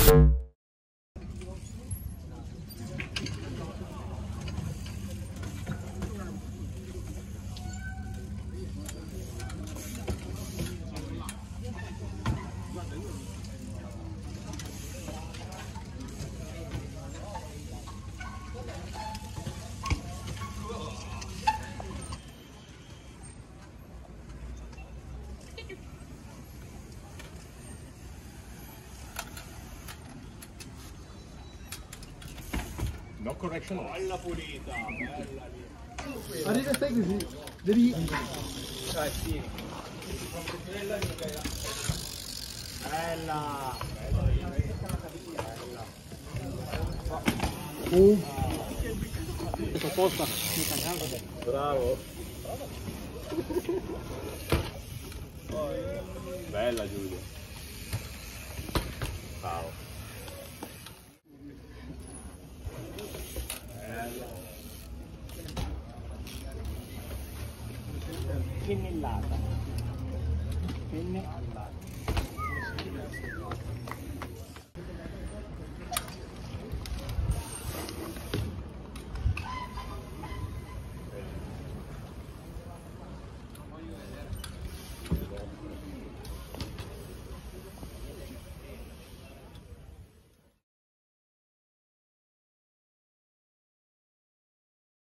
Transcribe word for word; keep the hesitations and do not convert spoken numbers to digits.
No correction. Bella pulita, bella lì. Arriva, stai così. Devi... Dai, sì. Bella. Bella. Oh. Questa posta. Bravo. Bella Giulio. Ciao. Pennellata. Pennellata.